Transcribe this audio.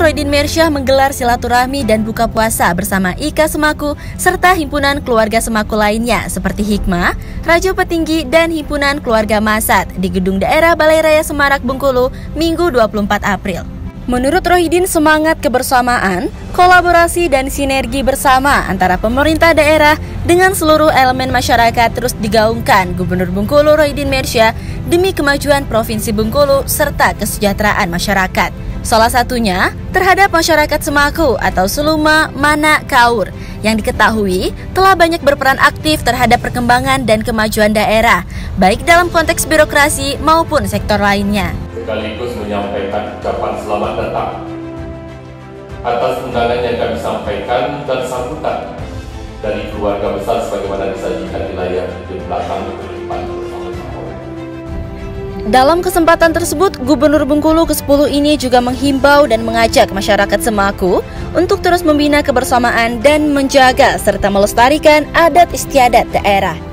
Roidin Mersyah menggelar silaturahmi dan buka puasa bersama IKA Semaku serta himpunan keluarga Semaku lainnya seperti Hikmah, Rajo Petinggi, dan himpunan keluarga Masat di Gedung Daerah Balai Raya Semarak, Bengkulu, Minggu 24 April. Menurut Roidin, semangat kebersamaan, kolaborasi, dan sinergi bersama antara pemerintah daerah dengan seluruh elemen masyarakat terus digaungkan Gubernur Bengkulu Roidin Mersyah demi kemajuan Provinsi Bengkulu serta kesejahteraan masyarakat. Salah satunya terhadap masyarakat Semaku atau Seluma Mana Kaur yang diketahui telah banyak berperan aktif terhadap perkembangan dan kemajuan daerah, baik dalam konteks birokrasi maupun sektor lainnya. Sekaligus menyampaikan ucapan selamat datang atas undangan yang kami sampaikan dan sambutan dari keluarga besar sebagaimana disajikan di layar di belakang di depan bersama-sama. Dalam kesempatan tersebut, Gubernur Bengkulu ke-10 ini juga menghimbau dan mengajak masyarakat Semaku untuk terus membina kebersamaan dan menjaga serta melestarikan adat istiadat daerah.